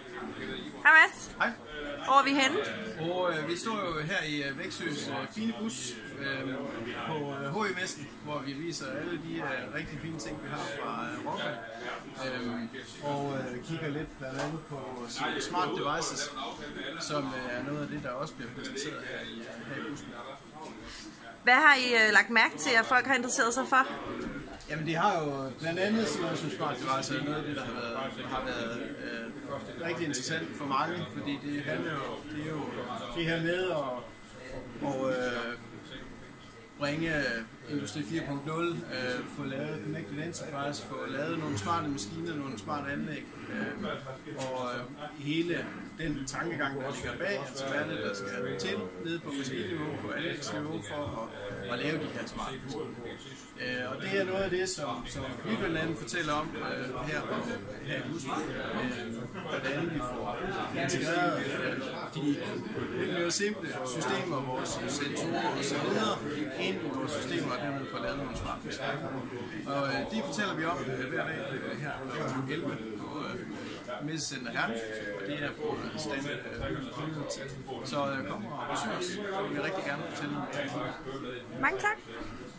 Hej Mads. Hej. Hvor er vi henne? Og vi står jo her i Växjös fine bus på HI-messen, hvor vi viser alle de rigtig fine ting, vi har fra Rockwool. Og kigger lidt blandt andet på smart devices, som er noget af det, der også bliver præsenteret her i bussen. Hvad har I lagt mærke til, at folk har interesseret sig for? Jamen det har jo blandt andet sådan noget som smart devices, noget af det, der har været rigtig interessant for mange, fordi det handler jo, det er jo det her med at bringe Industri 4.0, få lavet Connected Enterprise, få lavet nogle smarte maskiner, nogle smarte anlæg, og hele den tankegang, der ligger bag, altså hvad er det, der skal til nede på maskineniveau, på anlægsniveau for at lave de her smarte maskiner. Og det er noget af det, som vi blandt andet fortæller om her i huset. Hvordan vi får integreret de lidt mere simple systemer, vores sensorer og så videre, ind i vores systemer, og dermed får lavet nogle smarte maskiner. Og det fortæller vi om hver dag her kl. 11 på Messecenter Herning, og det er på stand. Så kom og besøg os, så vil vi rigtig gerne fortælle. Mange tak.